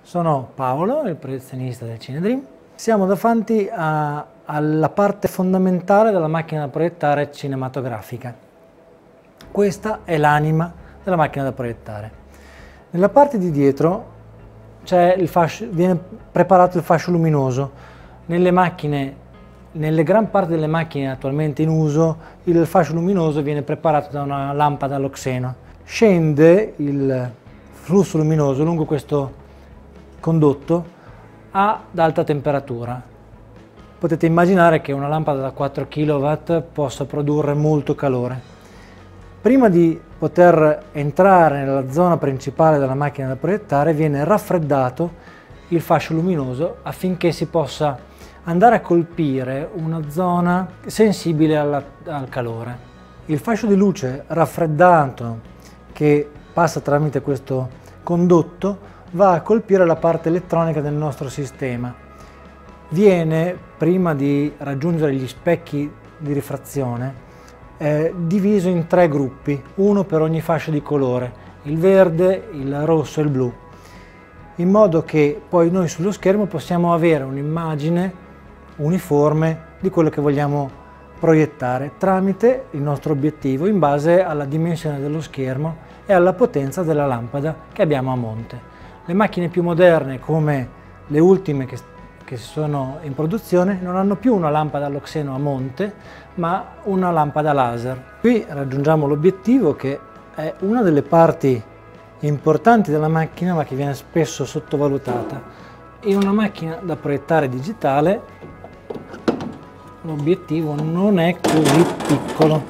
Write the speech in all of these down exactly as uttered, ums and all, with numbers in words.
Sono Paolo, il professionista del Cinedream. Siamo davanti a, alla parte fondamentale della macchina da proiettare cinematografica. Questa è l'anima della macchina da proiettare. Nella parte di dietro c'è il fascio, viene preparato il fascio luminoso. Nelle macchine, nelle gran parte delle macchine attualmente in uso, il fascio luminoso viene preparato da una lampada alloxeno. Scende il flusso luminoso lungo questo condotto ad alta temperatura. Potete immaginare che una lampada da quattro chilowatt possa produrre molto calore. Prima di poter entrare nella zona principale della macchina da proiettare viene raffreddato il fascio luminoso affinché si possa andare a colpire una zona sensibile alla, al calore. Il fascio di luce raffreddato che passa tramite questo condotto va a colpire la parte elettronica del nostro sistema. Viene, prima di raggiungere gli specchi di rifrazione, eh, diviso in tre gruppi, uno per ogni fascia di colore, il verde, il rosso e il blu, in modo che poi noi sullo schermo possiamo avere un'immagine uniforme di quello che vogliamo proiettare tramite il nostro obiettivo in base alla dimensione dello schermo e alla potenza della lampada che abbiamo a monte. Le macchine più moderne, come le ultime che, che sono in produzione, non hanno più una lampada alloxeno a monte, ma una lampada laser. Qui raggiungiamo l'obiettivo, che è una delle parti importanti della macchina, ma che viene spesso sottovalutata. In una macchina da proiettare digitale, l'obiettivo non è così piccolo.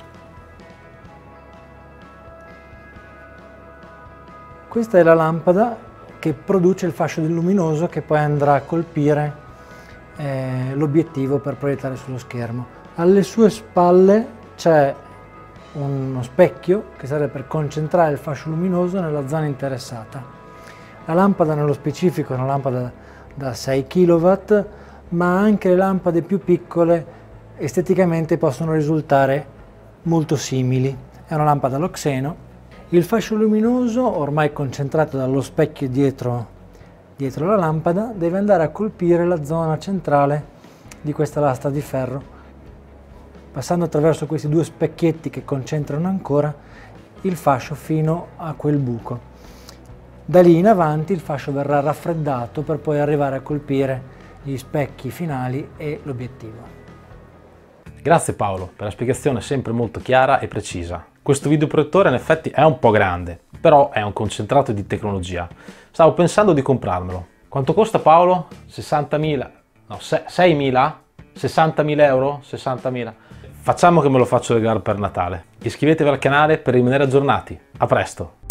Questa è la lampada che produce il fascio luminoso che poi andrà a colpire eh, l'obiettivo per proiettare sullo schermo. Alle sue spalle c'è uno specchio che serve per concentrare il fascio luminoso nella zona interessata. La lampada nello specifico è una lampada da sei chilowatt, ma anche le lampade più piccole esteticamente possono risultare molto simili. È una lampada alloxeno. Il fascio luminoso, ormai concentrato dallo specchio dietro, dietro la lampada, deve andare a colpire la zona centrale di questa lastra di ferro, passando attraverso questi due specchietti che concentrano ancora il fascio fino a quel buco. Da lì in avanti il fascio verrà raffreddato per poi arrivare a colpire gli specchi finali e l'obiettivo. Grazie Paolo per la spiegazione sempre molto chiara e precisa. Questo videoproiettore in effetti è un po' grande, però è un concentrato di tecnologia. Stavo pensando di comprarmelo. Quanto costa Paolo? sessantamila? No, seimila? sessantamila euro? sessantamila? Facciamo che me lo faccio regalare per Natale. Iscrivetevi al canale per rimanere aggiornati. A presto!